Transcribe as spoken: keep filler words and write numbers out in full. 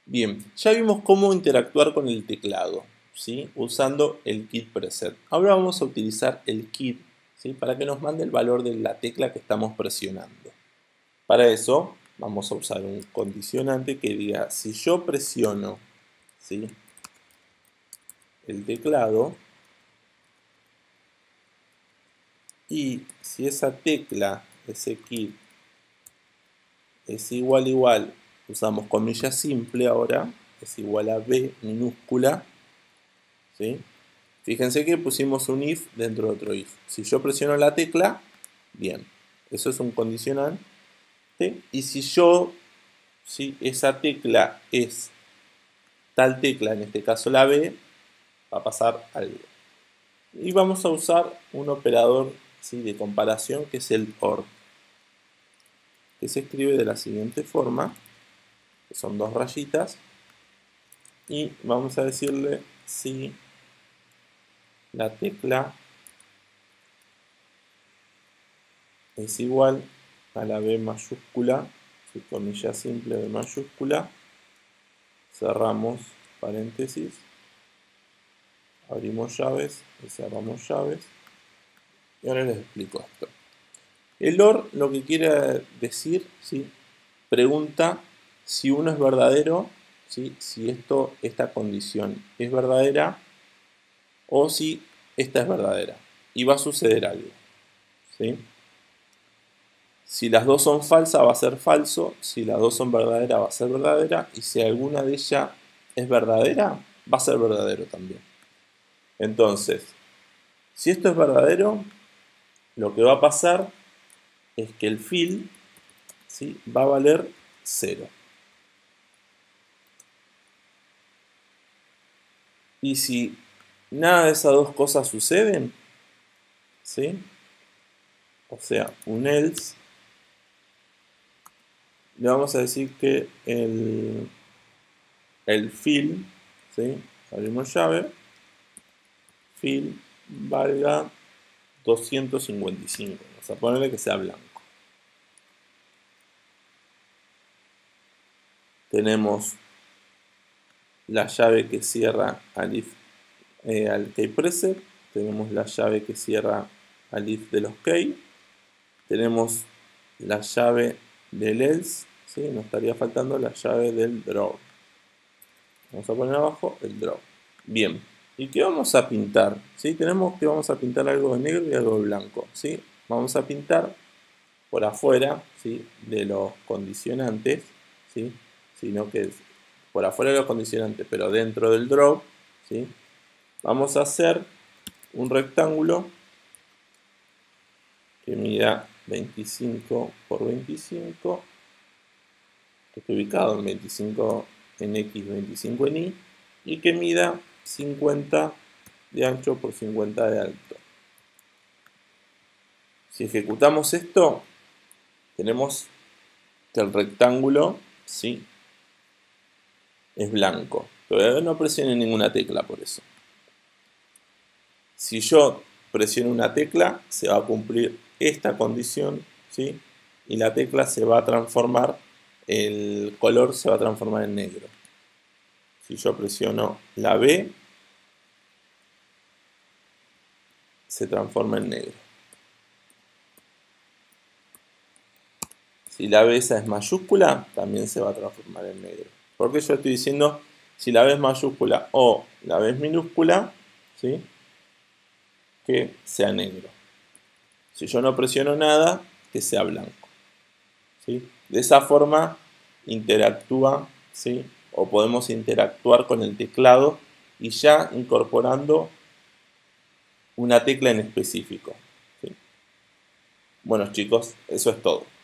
Bien, ya vimos cómo interactuar con el teclado, ¿sí? Usando el kit preset. Ahora vamos a utilizar el kit, ¿sí? Para que nos mande el valor de la tecla que estamos presionando. Para eso vamos a usar un condicionante que diga, si yo presiono, ¿sí?, el teclado y si esa tecla, ese kit, es igual igual, usamos comilla simple ahora, es igual a B minúscula, ¿sí? Fíjense que pusimos un if dentro de otro if. Si yo presiono la tecla, bien, eso es un condicionante. Y si yo, si esa tecla es tal tecla, en este caso la B, va a pasar algo. Y vamos a usar un operador, ¿sí?, de comparación, que es el OR, que se escribe de la siguiente forma, que son dos rayitas, y vamos a decirle si la tecla es igual a la B mayúscula, su comilla simple B mayúscula, cerramos paréntesis, abrimos llaves y cerramos llaves, y ahora les explico esto. El OR lo que quiere decir, ¿sí?, pregunta si uno es verdadero, ¿sí?, si esto, esta condición es verdadera o si esta es verdadera, y va a suceder algo, ¿sí? Si las dos son falsas va a ser falso, si las dos son verdaderas va a ser verdadera, y si alguna de ellas es verdadera, va a ser verdadero también. Entonces, si esto es verdadero, lo que va a pasar es que el fill, ¿sí?, va a valer cero. Y si nada de esas dos cosas suceden, ¿sí?, o sea, un else, le vamos a decir que el, el fill, ¿sí?, abrimos llave, fill valga doscientos cincuenta y cinco, vamos a ponerle que sea blanco. Tenemos la llave que cierra al if, eh, al key preset, tenemos la llave que cierra al if de los key, tenemos la llave del else, ¿sí?, nos estaría faltando la llave del draw. Vamos a poner abajo el draw. Bien, ¿y qué vamos a pintar? ¿Sí? Tenemos que vamos a pintar algo de negro y algo de blanco, ¿sí? Vamos a pintar por afuera, ¿sí?, de los condicionantes, ¿sí?, sino que es por afuera de los condicionantes, pero dentro del draw, ¿sí?, vamos a hacer un rectángulo que mida veinticinco por veinticinco, que esté ubicado en veinticinco en X, veinticinco en Y, y que mida cincuenta de ancho por cincuenta de alto. Si ejecutamos esto, tenemos que el rectángulo, ¿sí?, es blanco. Todavía no presione ninguna tecla por eso. Si yo presiono una tecla, se va a cumplir esta condición, ¿sí?, y la tecla se va a transformar, el color se va a transformar en negro. Si yo presiono la B, se transforma en negro. Si la B esa es mayúscula, también se va a transformar en negro. Porque yo estoy diciendo si la B es mayúscula o la B es minúscula, ¿sí?, que sea negro. Si yo no presiono nada, que sea blanco, ¿sí? De esa forma interactúa, ¿sí?, o podemos interactuar con el teclado y ya incorporando una tecla en específico, ¿sí? Bueno, chicos, eso es todo.